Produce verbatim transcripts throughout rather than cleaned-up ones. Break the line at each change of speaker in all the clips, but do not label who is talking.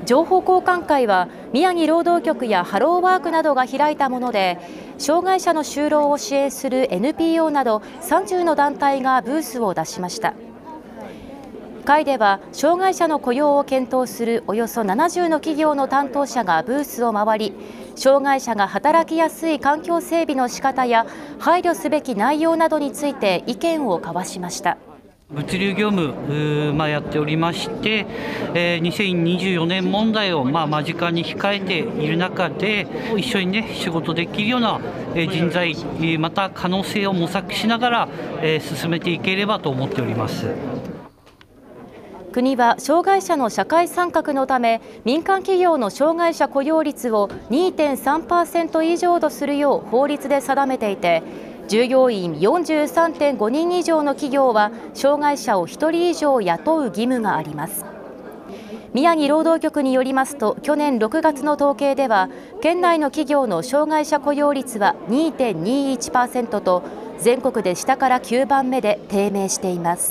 情報交換会は宮城労働局やハローワークなどが開いたもので、障害者の就労を支援する エヌピーオー などさんじゅうの団体がブースを出しました。会では障害者の雇用を検討するおよそななじゅうの企業の担当者がブースを回り、障害者が働きやすい環境整備の仕方や配慮すべき内容などについて意見を交わしました。
物流業務、まあ、やっておりまして、えー、にせんにじゅうよねん問題を、まあ、間近に控えている中で、一緒に、ね、仕事できるような人材、また可能性を模索しながら、えー、進めていければと思っております。
国は障害者の社会参画のため、民間企業の障害者雇用率を にてんさんパーセント 以上とするよう法律で定めていて、従業員 よんじゅうさんてんごにん以上の企業は障害者をひとり以上雇う義務があります。宮城労働局によりますと、去年ろくがつの統計では県内の企業の障害者雇用率は にてんにいちパーセント と全国で下からきゅうばんめで低迷しています。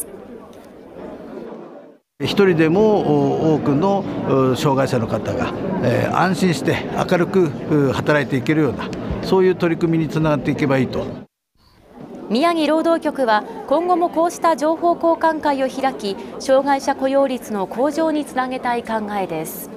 一人でも多くの障害者の方が安心して明るく働いていけるような、そういう取り組みにつながっていけばいいと。
宮城労働局は今後もこうした情報交換会を開き、障害者雇用率の向上につなげたい考えです。